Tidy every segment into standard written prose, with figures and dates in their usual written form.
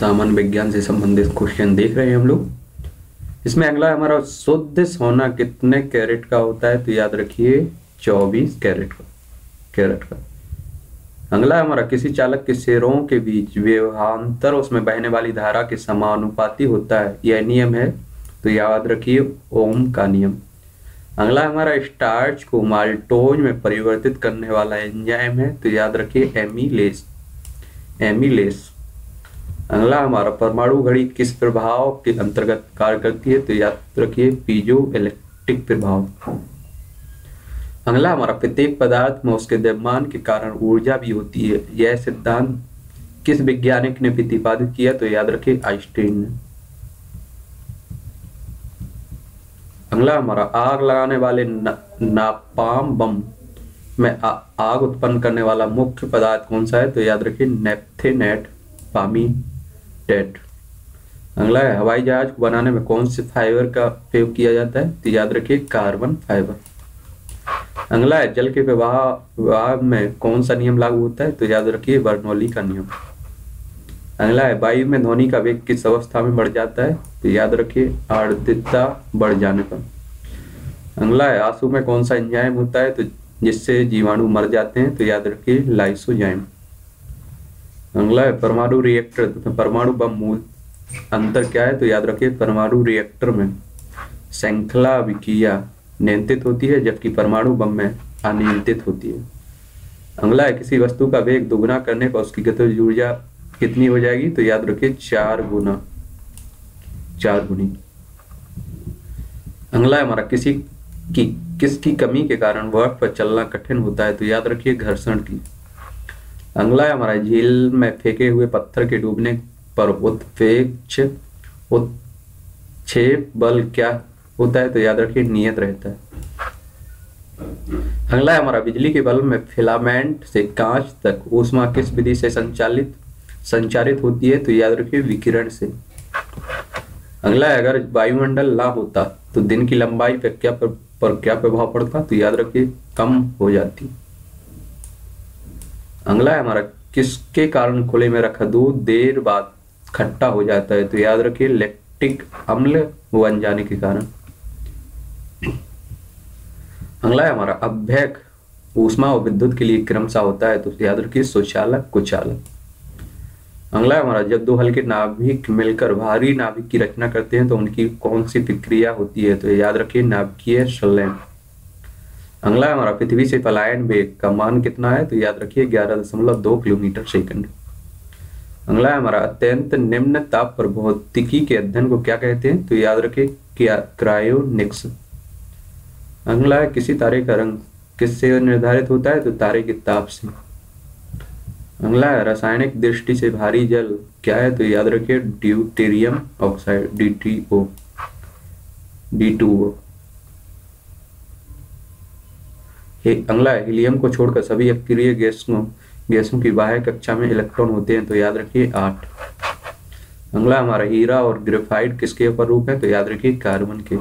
सामान्य विज्ञान से संबंधित क्वेश्चन देख रहे हैं हम लोग। इसमें अगला है हमारा शुद्ध सोना कितने कैरेट का होता है, तो याद रखिए 24 कैरेट का। अगला है हमारा किसी चालक के सिरों के बीच विभवांतर उसमें बहने वाली धारा के समानुपाती होता है, यह नियम है, तो याद रखिए ओम का नियम। अगला हमारा स्टार्च को माल्टोज में परिवर्तित करने वाला एंजाइम है, तो याद रखिए एमिलेस। अगला हमारा परमाणु घड़ी किस प्रभाव के अंतर्गत कार्य करती है, तो याद रखिए पीजो इलेक्ट्रिक प्रभाव। अगला हमारा प्रत्येक पदार्थ में उसके द्रव्यमान के कारण ऊर्जा भी होती है, यह सिद्धांत किस वैज्ञानिक ने प्रतिपादित किया, तो याद रखिए आइंस्टाइन ने। अगला हमारा आग लगाने वाले नापाम बम में आग उत्पन्न करने वाला मुख्य पदार्थ कौन सा है, तो याद रखिए नेफ्थेनेट पामीटेट। अगला है हवाई जहाज को बनाने में कौन से फाइबर का प्रयोग किया जाता है, तो याद रखिए कार्बन फाइबर। अगला है जल के प्रवाह में कौन सा नियम लागू होता है, तो याद रखिए बर्नौली का नियम। अगला है वायु में ध्वनि का वेग किस अवस्था में बढ़ जाता है, तो याद रखिए आर्द्रता बढ़ जाने पर। अगला है आंसू में कौन सा एंजाइम होता है तो जिससे जीवाणु मर जाते हैं, तो याद रखिए लाइसोजाइम। अगला है परमाणु रिएक्टर तथा परमाणु बम मूल अंतर क्या है, तो याद रखिए परमाणु रिएक्टर में श्रृंखला अभिक्रिया नियंत्रित होती है, जबकि परमाणु बम में अनियंत्रित होती है। अगला है किसी वस्तु का वेग दोगुना करने पर उसकी गतिज ऊर्जा कितनी हो जाएगी, तो याद रखिए 4 गुनी। अगला है हमारा किसकी कमी के कारण बर्फ पर चलना कठिन होता है, तो याद रखिए घर्षण की। अगला है हमारा झील में फेंके हुए पत्थर के डूबने पर उत्क्षेप बल क्या होता है, तो याद रखिए नियत रहता है। अगला है हमारा बिजली के बल्ब में फिलामेंट से कांच तक ऊष्मा किस विधि से संचारित होती है, तो याद रखिए विकिरण से। अगला है अगर वायुमंडल ना होता तो दिन की लंबाई पर क्या प्रभाव पड़ता, तो याद रखिए कम हो जाती। अगला है हमारा किसके कारण खुले में रखा दूध देर बाद खट्टा हो जाता है, तो याद रखिए लैक्टिक अम्ल बन जाने के कारण। अगला है हमारा अभ्यक ऊष्मा और विद्युत के लिए क्रमशः होता है, तो याद रखिए सुचालक कुचालक। अगला है हमारा जब दो हल्के नाभिक मिलकर भारी नाभिक की रचना करते हैं तो उनकी कौन सी प्रक्रिया होती है, तो याद रखिए नाभिकीय संलयन। अगला है हमारा पृथ्वी से पलायन वेग का मान कितना है, तो याद रखिए 11.2 किलोमीटर सेकंड। अगला है हमारा अत्यंत निम्न ताप पर भौतिकी के अध्ययन को क्या कहते हैं, तो याद रखिए क्रायोनिक्स। अगला है किसी तारे का रंग किससे निर्धारित होता है, तो तारे के ताप से। अगला है रासायनिक दृष्टि से भारी जल क्या है, तो याद रखिए ड्यूटेरियम ऑक्साइड D2O। अगला है हीलियम को छोड़कर सभी अक्रिय गैसों की बाह्य कक्षा में इलेक्ट्रॉन होते हैं, तो याद रखिए 8। अगला हमारा हीरा और ग्रेफाइट किसके ऊपर रूप है, तो याद रखिए कार्बन के।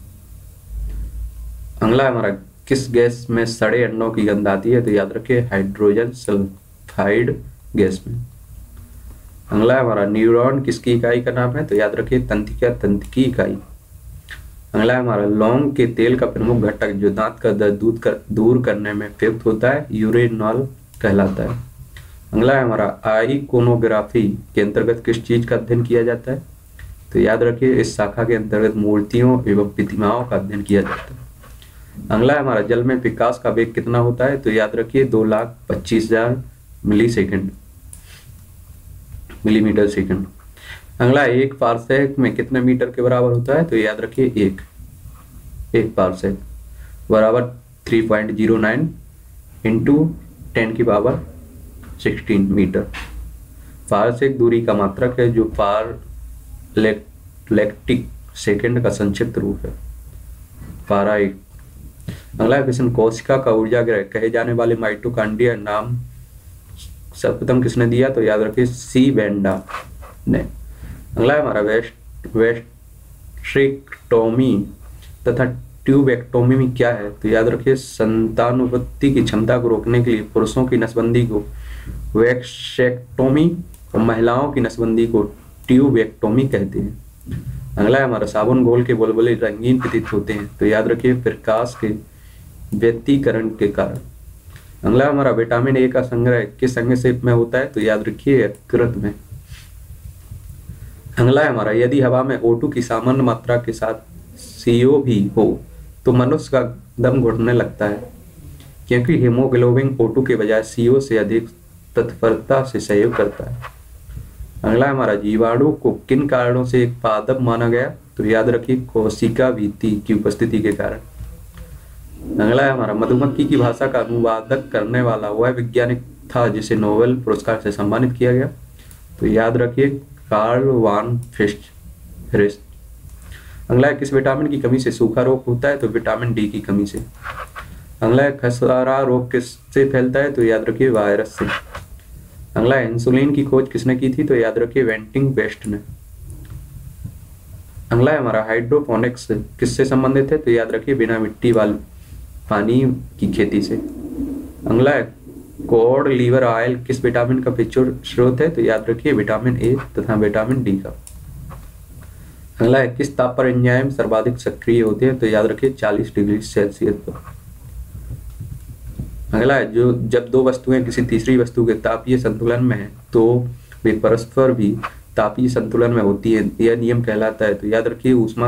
अगला हमारा किस गैस में सड़े अंडों की गंध आती है, तो याद रखिए हाइड्रोजन सल्फाइड गैस में। अगला हमारा न्यूरॉन किसकी इकाई का नाम है, तो याद रखिए तंत्र की इकाई। अगला हमारा लौंग के तेल का प्रमुख घटक जो दांत का दर्द दूर करने में प्रयुक्त होता है यूरेनॉल कहलाता है। अगला हमारा आइकोनोग्राफी के अंतर्गत किस चीज का अध्ययन किया जाता है, तो याद रखिए इस शाखा के अंतर्गत मूर्तियों एवं प्रतिमाओं का अध्ययन किया जाता है। अगला हमारा जल में विकास का वेग कितना होता है, तो याद रखिए 2,25,000 मिलीमीटर सेकंड। अगला एक पारसेक में कितने मीटर के बराबर होता है, तो याद रखिए एक पारसेक बराबर 3.09 इंटू 10⁻16 मीटर। पारसेक दूरी का मात्रक है जो पारलैक्टिक सेकंड का संक्षिप्त रूप है पाराइक। अगला है कोशिका का ऊर्जागृह कहे जाने वाले माइटोकांड्रिया नाम सर्वप्रथम किसने दिया, तो याद रखिए सी बेंडा ने। अगला है हमारा वेस्ट्रिक्टोमी तथा ट्यूबेक्टोमी में क्या है, तो याद रखिए संतानोत्पत्ति की क्षमता को रोकने के लिए पुरुषों की नसबंदी को वैक्सेक्टोमी और महिलाओं की नसबंदी को ट्यूबेक्टोमी कहते हैं। अगला है हमारा साबुन घोल के बुलबुले रंगीन प्रतीत होते हैं, तो याद रखिए प्रकाश के व्यतिकरण के कारण। अगला हमारा विटामिन ए का संग्रह किस अंग से में होता है, तो याद रखिए यकृत में। अगला है हमारा यदि हवा में O2 की सामान्य मात्रा के साथ CO भी हो तो मनुष्य का दम घुटने लगता है, क्योंकि हीमोग्लोबिन O2 के बजाय CO से अधिक तत्परता से सहयोग करता है। अगला हमारा जीवाणु को किन कारणों से एक पादप माना गया, तो याद रखिए कोशिका भित्ति की उपस्थिति के कारण। अगला है हमारा मधुमक्खी की भाषा का अनुवादक करने वाला वह वैज्ञानिक था जिसे नोबेल पुरस्कार से सम्मानित किया गया, तो याद रखिए कार्ल वान फ्रिस्ट। अगला है किस विटामिन की कमी से सूखा रोग होता है, तो विटामिन डी की कमी से। अगला है खसरा रोग किससे फैलता है, तो याद रखिए वायरस से। अगला है इंसुलिन की खोज किसने की थी, तो याद रखिए वेंटिंग बेस्ट ने। अगला है हमारा हाइड्रोपोनिक्स किससे संबंधित है, तो याद रखिए बिना मिट्टी वाले पानी की खेती से। अगला है कॉड लीवर ऑयल किस विटामिन का प्रचुर स्रोत है, तो याद रखिए विटामिन ए तथा विटामिन डी का। अगला है किस ताप पर एंजाइम सर्वाधिक सक्रिय होते हैं, तो याद रखिए 40 डिग्री सेल्सियस पर। अगला है जो जब दो वस्तुएं किसी तीसरी वस्तु के तापीय संतुलन में हैं तो वे परस्पर भी तापीय संतुलन में होती है, यह नियम कहलाता है, तो याद रखिए ऊष्मा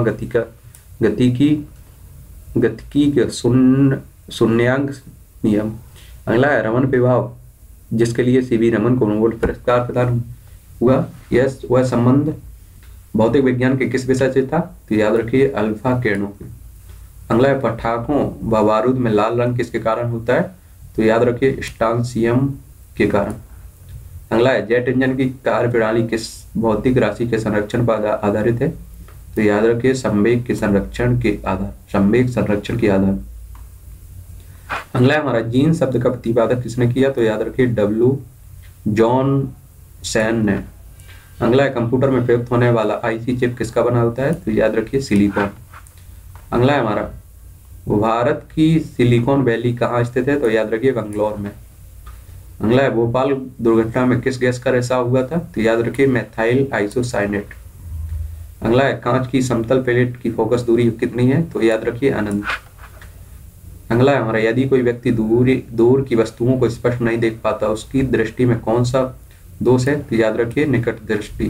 गतिकी के शून्यांक नियम। अगला है रमन प्रभाव जिसके लिए सीवी रमन को नोबेल पुरस्कार प्रदान हुआ, यह वह संबंध भौतिक विज्ञान के किस विषय से था, तो याद रखिए अल्फा किरणों के। अगला है पटाखों व बारूद में लाल रंग किसके कारण होता है, तो याद रखिए स्ट्रांसियम के कारण। अगला है जेट इंजन की कार्य प्रणाली किस भौतिक राशि के संरक्षण पर आधारित है, तो याद रखिए संवेग संरक्षण के आधार। अगला है हमारा जीन शब्द का प्रतिपादक किसने किया, तो याद रखिए डब्ल्यू जॉन सैन ने। अगला है कंप्यूटर में प्रयुक्त होने वाला आईसी चिप किसका बना होता है, तो याद रखिए सिलिकॉन। अगला है हमारा भारत की सिलिकॉन वैली कहाँ स्थित है, तो याद रखिए बंगलौर में। अगला है भोपाल दुर्घटना में किस गैस का रिसाव हुआ था, तो याद रखिए मेथाइल आइसोसाइनेट। अगला है कांच की समतल प्लेट की फोकस दूरी कितनी है, तो याद रखिए अनंत। अगला है हमारा यदि कोई व्यक्ति दूर की वस्तुओं को स्पष्ट नहीं देख पाता उसकी दृष्टि में कौन सा दोष है, तो याद रखिए निकट दृष्टि।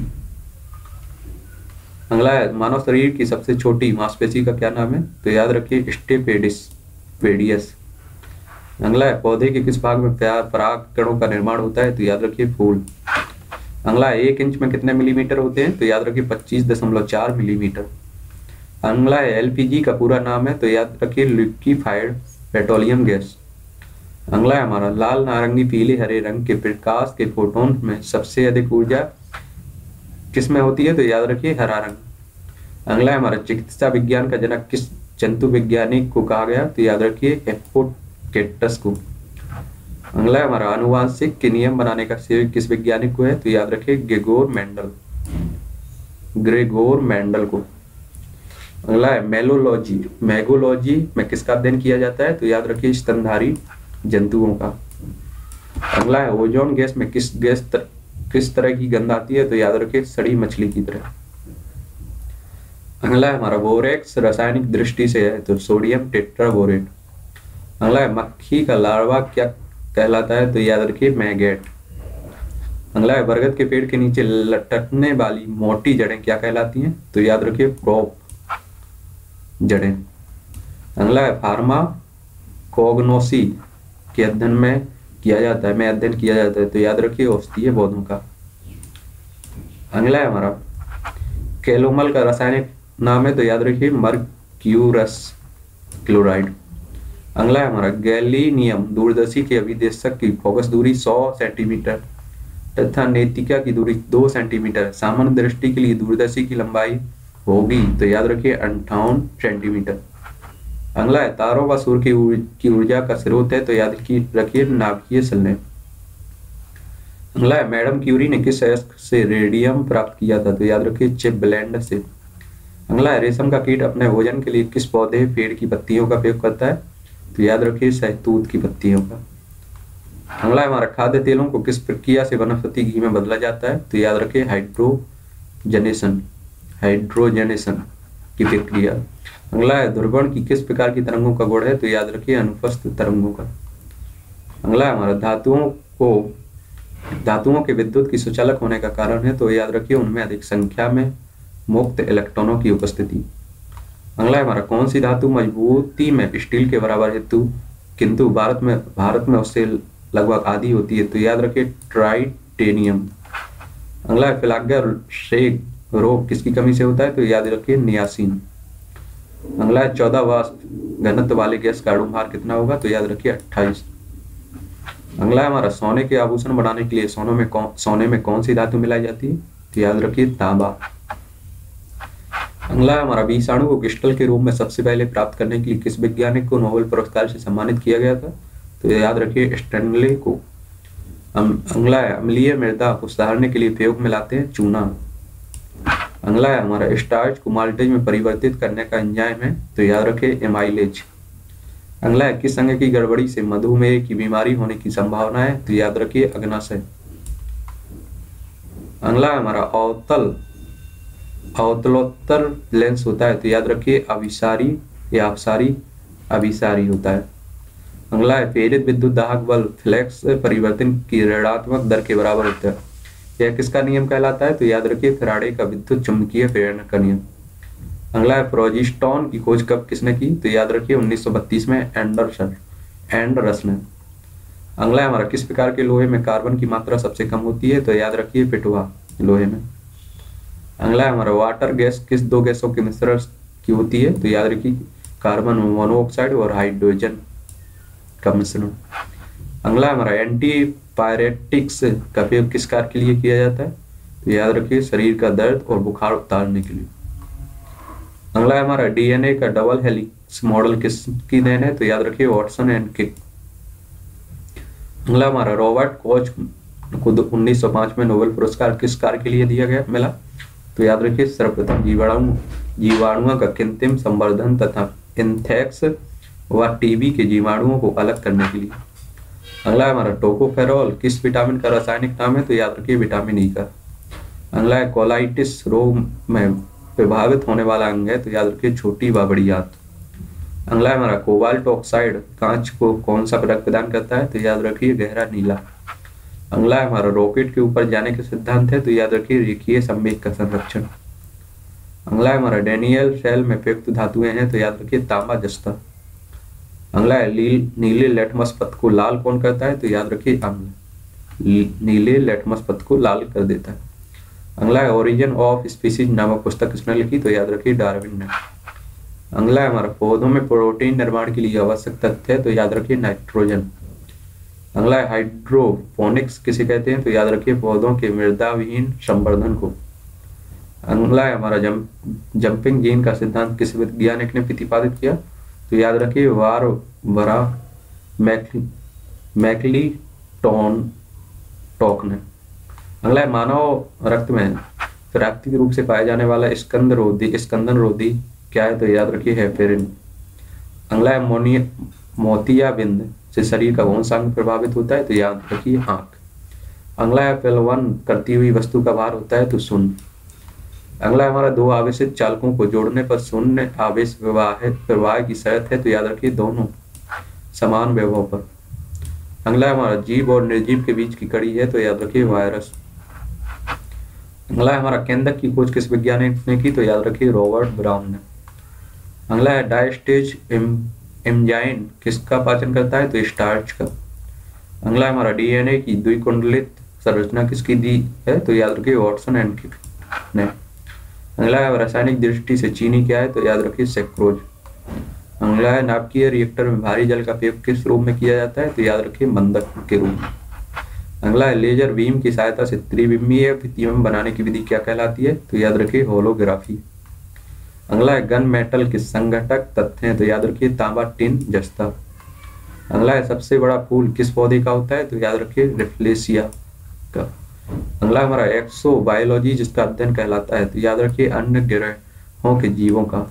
अगला है मानव शरीर की सबसे छोटी मांसपेशी का क्या नाम है, तो याद रखिए स्टेपेडियस। अगला है पौधे के किस भाग में परागकणों का निर्माण होता है, तो याद रखिए फूल। अगला है 1 इंच में कितने मिलीमीटर होते हैं, तो याद रखिए 25.4 मिलीमीटर। अगला है एलपीजी का पूरा नाम है, तो याद रखिए लिक्विफाइड पेट्रोलियम गैस। अगला है हमारा लाल नारंगी पीले हरे रंग के प्रकाश के फोटोन में सबसे अधिक ऊर्जा किस में होती है, तो याद रखिए हरा रंग। अगला है हमारा चिकित्सा विज्ञान का जनक किस जंतु वैज्ञानिक को कहा गया, तो याद रखिए हिप्पोकेट्स को। अगला है हमारा आनुवांशिक के नियम बनाने का श्रेय किस वैज्ञानिक को है, तो याद रखिए ग्रेगोर मेंडल को। अगला है मैगोलॉजी में किसका अध्ययन किया जाता है, तो याद रखिए स्तनधारी जंतुओं का। अगला है ओजोन गैस में किस तरह की गंध आती है, तो याद रखिए सड़ी मछली की तरह। अगला है हमारा बोरेक्स रासायनिक दृष्टि से है तो सोडियम टेट्राबोरेट। अगला है मक्खी का लार्वा क्या कहलाता है, तो याद रखिए मैगेट। अगला है बरगद के पेड़ के नीचे लटकने वाली मोटी जड़ें क्या कहलाती हैं, तो याद रखिए क्रोप जड़ें। अगला है फार्माकोग्नोसी के अध्ययन में किया जाता है, तो याद रखिए औषधीय पौधों का। अगला है हमारा कैलोमल का रासायनिक नाम है, तो याद रखिए मर्क्यूरस क्लोराइड। अगला है हमारा गैलीनियम दूरदर्शी के अभिदेशक की फोकस दूरी 100 सेंटीमीटर तथा नेतिका की दूरी 2 सेंटीमीटर। सामान्य दृष्टि के लिए दूरदर्शी की लंबाई होगी, तो याद रखिए 58 सेंटीमीटर। अगला है तारों व सूर्य की ऊर्जा का स्रोत है, तो याद रखिए नाभिकीय संलयन। अगला है मैडम क्यूरी ने किस अयस्क से रेडियम प्राप्त किया था, तो याद रखिए चिप ब्लेंड से। अगला है रेशम का कीट अपने भोजन के लिए किस पौधे पेड़ की पत्तियों का प्रयोग करता है, तो याद रखिए शहतूत की पत्तियों का। अगला है हमारा खाद्य तेलों को किस प्रक्रिया से वनस्पति घी में बदला जाता है, तो याद रखिए हाइड्रोजनेशन, हाइड्रोजनेशन की प्रक्रिया। अगला है ध्रुवण की किस प्रकार की तरंगों का गुण है, तो याद रखिए अनुप्रस्थ तरंगों का। अगला हमारा धातुओं के विद्युत की सुचालक होने का कारण है, तो याद रखिए उनमें अधिक संख्या में मुक्त इलेक्ट्रॉनों की उपस्थिति। अगला हमारा कौन सी धातु मजबूती में स्टील के बराबर हेतु किंतु भारत में उससे लगभग आधी होती है, तो याद रखिए ट्राइटेनियम। अगला है फिलाग्या शेक रोग किसकी कमी से होता है, तो याद रखिए नियासिन। अगला है 14 वाष्प घनत्व वाले गैस का अणु भार कितना होगा, तो याद रखिए 28। अगला है हमारा सोने के आभूषण बनाने के लिए सोने में कौन सी धातु मिलाई जाती है, तो याद रखिए तांबा। अगला है हमारा विषाणु को क्रिस्टल के रूप में सबसे पहले प्राप्त करने के लिए किस वैज्ञानिक को नोबेल पुरस्कार से सम्मानित किया गया था, तो याद रखिए स्टैनले को। अगला है अम्लीय मृदा को सुधारने के लिए प्रयोग में लाते हैं चूना। अगला है हमारा स्टार्च को माल्टेज में परिवर्तित करने का एंजाइम है, तो याद रखिए एमाइलेज। अगला है किस अंग की गड़बड़ी से मधुमेह की बीमारी होने की संभावना है, तो याद रखिए अग्नाशय। अगला है हमारा अवतलोत्तर लेंस होता है, तो याद रखिए अभिसारी या अभिसारी होता है। अगला है प्रेरित विद्युत दाहक बल फ्लक्स परिवर्तन की ऋणात्मक दर के बराबर होता है, यह किसका नियम कहलाता है, तो याद रखिए फैराडे का विद्युत चुंबकीय प्रेरण का नियम। अगला है प्रोजेस्टेरॉन की खोज कब किसने की, तो याद रखिए 1932 में एंडरस ने। अगला है हमारा किस प्रकार के लोहे में कार्बन की मात्रा सबसे कम होती है, तो याद रखिए पिटवा लोहे में। अगला है हमारा वाटर गैस किस दो गैसों के मिश्रण की होती है, तो याद रखिए कार्बन मोनोऑक्साइड और हाइड्रोजन का मिश्रण। अगला हमारा एंटीपायरेटिक्स का प्रयोग किस कार्य के लिए किया जाता है, तो याद रखिए शरीर का दर्द और बुखार उतारने के लिए। अगला है हमारा डीएनए का डबल हेलिक्स मॉडल किसकी देन है, तो याद रखिए वाटसन एंड क्रिक। अगला हमारा रॉबर्ट कॉच को 1905 में नोबेल पुरस्कार किस कार्य के लिए मिला, तो याद रखिए सर्वप्रथम जीवाणुओं का कृत्रिम संवर्धन तथा एंथ्रेक्स व टीबी के जीवाणुओं को अलग करने के लिए। अगला हमारा टोकोफेरॉल किस विटामिन का रासायनिक नाम है, तो याद रखिए विटामिन ई का। अगला है कोलाइटिस रोग में प्रभावित होने वाला अंग है, तो याद रखिए छोटी व बड़ी आंत। अगला है हमारा कोबाल्ट ऑक्साइड कांच को कौन सा रंग प्रदान करता है, तो याद रखिए गहरा नीला। अगला है हमारा रॉकेट के ऊपर जाने के सिद्धांत है, तो याद रखिए रेखीय संवेग का संरक्षण। अगला है हमारा डेनियल शेल में प्रयुक्त धातुएं हैं, तो याद रखिए तांबा जस्ता। अगला है नीले लेटमस पथ को लाल कौन करता है, तो याद रखिए अम्ल नीले लेटमस पथ को लाल कर देता है। अगला है ओरिजिन ऑफ स्पीसीज नामक पुस्तक किसने लिखी, तो याद रखिए डार्विन ने। अगला है हमारा पौधों में प्रोटीन निर्माण के लिए आवश्यक तत्व है, तो याद रखिए नाइट्रोजन। अगला है हाइड्रोपोनिक्स किसे कहते हैं, तो याद रखिए पौधों के मृदा विहीन संवर्धन को। अगला है हमारा जंपिंग जीन का सिद्धांत किस वैज्ञानिक ने प्रतिपादित किया, तो याद रखिए बारबरा मैक्लीटोक ने। अगला है मानव रक्त में प्राकृतिक रूप से पाए जाने वाला स्कंदन रोधी क्या है, तो याद रखिए हेपेरिन। अगला है मोतियाबिंद से शरीर का कौन सा अंग प्रभावित होता है, तो याद रखिए आंख। अगला है पलवन करती हुई वस्तु का भार होता है, तो शून्य। अगला है हमारा दो आवेशित चालकों को जोड़ने पर शून्य आवेश प्रवाह की शर्त है, तो याद रखिए दोनों समान वैभव पर। अगला है हमारा जीव और निर्जीव के बीच की कड़ी है, तो याद रखिए वायरस। अगला है हमारा केंद्रक की खोज किस वैज्ञानिक ने की, तो याद रखिए रॉबर्ट ब्राउन ने। अगला है डायस्टेज एंजाइम किसका पाचन करता है, तो स्टार्च का। अगला है हमारा डीएनए की द्विकुंडलित संरचना किसकी दी है, तो याद रखिए वाटसन एंड क्रिक ने। अगला है रासायनिक दृष्टि से चीनी क्या है, तो याद रखिए सेक्रोज। अगला है नाभिकीय रिएक्टर में भारी जल का प्रयोग किस रूप में किया जाता है, तो याद रखिए मंदक के रूप में। अगला है लेजर बीम की सहायता से त्रिविमीय प्रतिबिंब बनाने की विधि क्या कहलाती है, तो याद रखिए होलोग्राफी। अगला है गन मेटल के संघटक तत्व हैं, तो याद रखिए तांबा टिन जस्ता। अगला है सबसे बड़ा फूल किस पौधे का होता है, तो याद रखिए रिफ्लेसिया का। अगला हमारा एक्सोबायोलॉजी जिसका अध्ययन कहलाता है, तो याद रखिए अन्य ग्रहों के जीवों का।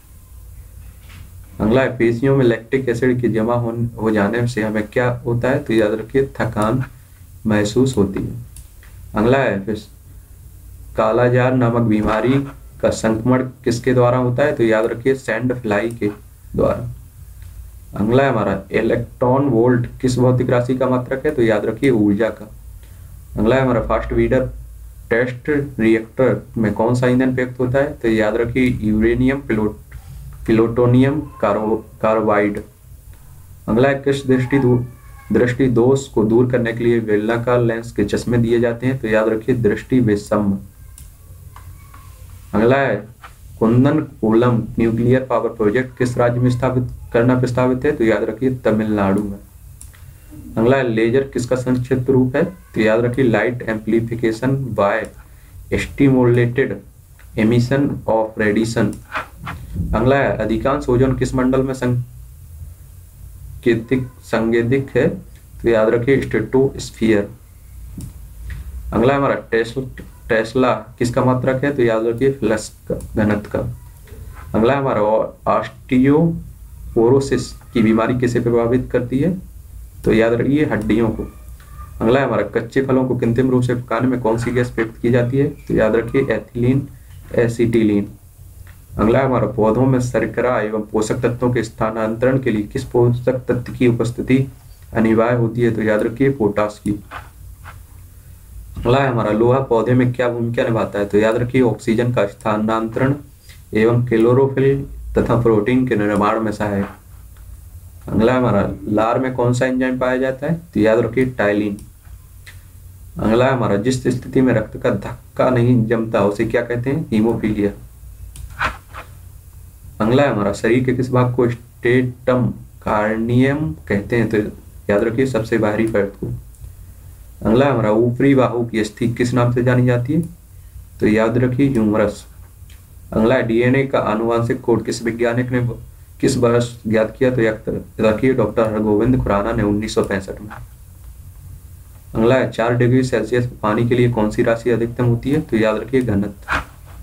अगला है पेशियों में लैक्टिक एसिड के जमा हो जाने से हमें क्या होता है, तो याद रखिए थकान महसूस होती है। अगला है कालाजार नामक बीमारी का संक्रमण किसके द्वारा होता है? तो याद रखिए सैंड फ्लाई के द्वारा। अगला है हमारा इलेक्ट्रॉन वोल्ट किस भौतिक राशि का मात्रक है? तो याद रखिए ऊर्जा का। अगला है हमारा फास्ट ब्रीडर टेस्ट रिएक्टर में कौन सा ईंधन प्रयुक्त होता है? तो याद रखिए यूरेनियम प्लूटोनियम कार्बाइड। अगला है किस दृष्टि दोष को दूर करने के लिए बेलनाकार लेंस के चश्मे दिए जाते हैं? तो याद रखिए दृष्टि वैषम्य। अगला है Kudankulam nuclear power project किस राज्य में स्थापित करना प्रस्तावित है? तो याद रखिए तमिलनाडु में। अगला है लेजर किसका संक्षिप्त रूप है? तो याद रखिए light amplification by stimulated emission of radiation. अगला है अधिकांश ओजोन किस मंडल में संगेदिक है? तो याद रखिए स्ट्रेटोस्फीयर। अगला हमारा टेस्ला किसका मात्रक है? तो याद रखिए फ्लक्स का घनत्व का। अगला हमारा ऑस्टियोपोरोसिस की बीमारी किसे प्रभावित करती है? तो याद रखिए हड्डियों को। अगला हमारा कच्चे फलों को कृत्रिम रूप से पकाने में कौन सी गैस प्रयुक्त की जाती है? तो याद रखिए एथिलीन एसिटिलीन। अगला हमारा पौधों में शर्करा एवं पोषक तत्वों के स्थानांतरण के लिए किस पोषक तत्व की उपस्थिति अनिवार्य होती है? तो याद रखिए पोटाश की। अगला है हमारा लोहा पौधे में क्या भूमिका निभाता है? तो याद रखिए ऑक्सीजन का स्थानांतरण एवं क्लोरोफिल तथा प्रोटीन के निर्माण में सहायक। अगला हमारा लार में कौन सा एंजाइम पाया जाता है? तो याद रखिए टाइलिन। अगला हमारा जिस स्थिति में रक्त का धक्का नहीं जमता उसे क्या कहते हैं? हीमोफीलिया। अगला हमारा शरीर के किस भाग को स्टेटम कार्नियम कहते हैं? तो याद रखिए सबसे बाहरी परत को। अगला हमारा ऊपरी बाहु की अस्थि किस नाम से जानी जाती है? तो याद रखिए ह्यूमरस। अगला डीएनए का आनुवांशिक कोड किस वैज्ञानिक ने किस वर्ष ज्ञात किया? तो याद रखिए डॉक्टर हरगोविंद खुराना ने 1965 में। अगला है 4 डिग्री सेल्सियस पानी के लिए कौन सी राशि अधिकतम होती है? तो याद रखिए घनत्व।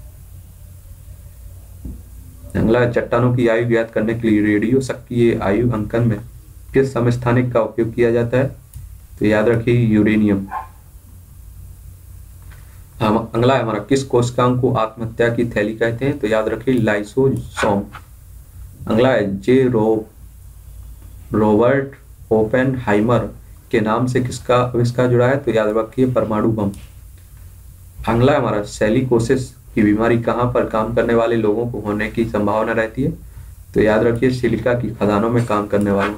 अगला चट्टानों की आयु ज्ञात करने के लिए रेडियो सक्रिय आयु अंकन में किस समस्थानिक का उपयोग किया जाता है? तो याद रखिए यूरेनियम। अगला है हमारा किस कोशिकांग को आत्महत्या की थैली कहते हैं? तो याद रखिए लाइसोसोम। अगला है रॉबर्ट ओपेनहाइमर के नाम से किसका आविष्कार जुड़ा है? तो याद रखिए परमाणु बम। अगला हमारा सेलिकोसिस की बीमारी कहाँ पर काम करने वाले लोगों को होने की संभावना रहती है? तो याद रखिए सिलिका की खदानों में काम करने वाले।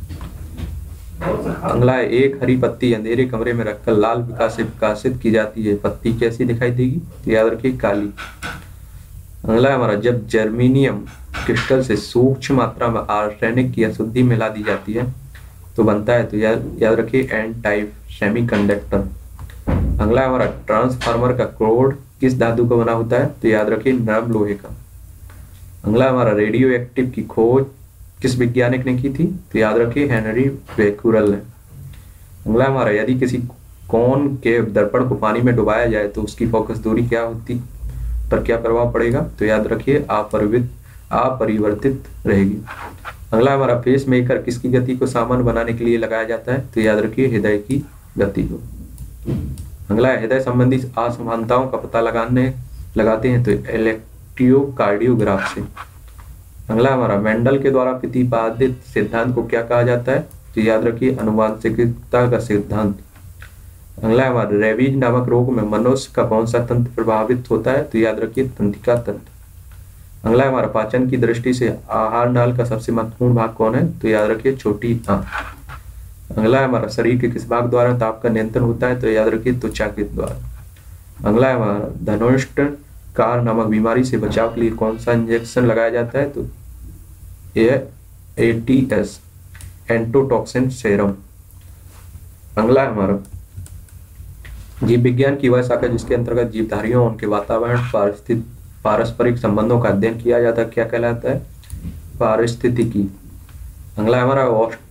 अगला है एक हरी पत्ती अंधेरे कमरे में रखकर लाल विकास से प्रकाशित की जाती है, पत्ती कैसी दिखाई देगी? तो याद रखिए काली। अगला है हमारा जब जर्मेनियम क्रिस्टल से सूक्ष्म मात्रा में आर्सेनिक की अशुद्धि मिला दी जाती है तो बनता है, तो याद रखिए एन टाइप सेमीकंडक्टर। अगला हमारा ट्रांसफार्मर का कोड किस धातु का बना होता है? तो याद रखिए नरम लोहे का। अगला हमारा रेडियो एक्टिव की खोज किस वैज्ञानिक ने की थी? तो याद रखिए हेनरी बेक्यूरेल ने। अगला हमारा यदि किसी कोन के दर्पण को पानी में डुबाया जाए तो उसकी फोकस दूरी क्या होती पर क्या प्रभाव पड़ेगा? तो याद रखिए अपरिवर्तित रहेगी। अगला हमारा पेस मेकर किसकी गति को सामान्य बनाने के लिए लगाया जाता है? तो याद रखिए हृदय की गति को। अगला हृदय संबंधी असमानताओं का पता लगाते हैं तो इलेक्ट्रोकार्डियोग्राफ से। अगला हमारा मेंडल के द्वारा प्रतिपादित सिद्धांत को क्या कहा जाता है? तो याद रखिए आनुवंशिकता का सिद्धांत। अगला हमारा रेबीज नामक रोग में मनुष्य का कौन सा तंत्र प्रभावित होता है? तो याद रखिए तंत्रिका तंत्र। अगला हमारा पाचन की दृष्टि से आहार नाल का सबसे महत्वपूर्ण भाग कौन है? तो याद रखिए छोटी आंत। अगला हमारा शरीर के किस भाग द्वारा ताप का नियंत्रण होता है? तो याद रखिए त्वचा के द्वारा। अगला हमारा धनुष्ट कार नामक बीमारी से बचाव के लिए कौन सा इंजेक्शन लगाया जाता है? तो यह ATS एंटोटॉक्सिन सेरम। अगला हमारा जीव विज्ञान की वह शाखा जिसके अंतर्गत जीवधारियों उनके वातावरण पारस्परिक संबंधों का अध्ययन किया जाता है क्या कहलाता है? पारिस्थितिकी। अगला हमारा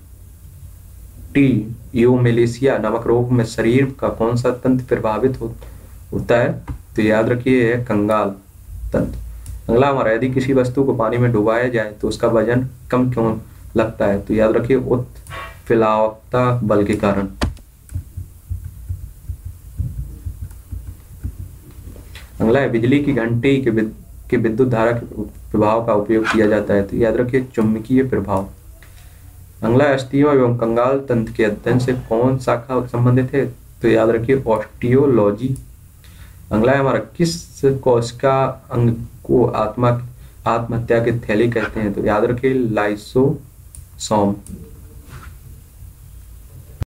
ऑस्टियोमेलेसिया नामक रोग में शरीर का कौन सा तंत्र प्रभावित होता है? तो याद रखिए यह कंगाल तंत्र। अगला हमारा यदि किसी वस्तु को पानी में डुबाया जाए तो उसका वजन कम क्यों लगता है? तो याद रखिए उत्प्लावकता बल के कारण। अगला है बिजली की घंटी के विद्युत धारा के प्रभाव का उपयोग किया जाता है, तो याद रखिए चुंबकीय प्रभाव। अगला है अस्थियों एवं कंगाल तंत्र के अध्ययन से कौन शाखा संबंधित है, तो याद रखिए ऑस्टियोलॉजी। अगला है हमारा किस कोशिका अंग को आत्महत्या की थैली कहते हैं, तो याद रखिए लाइसोसोम।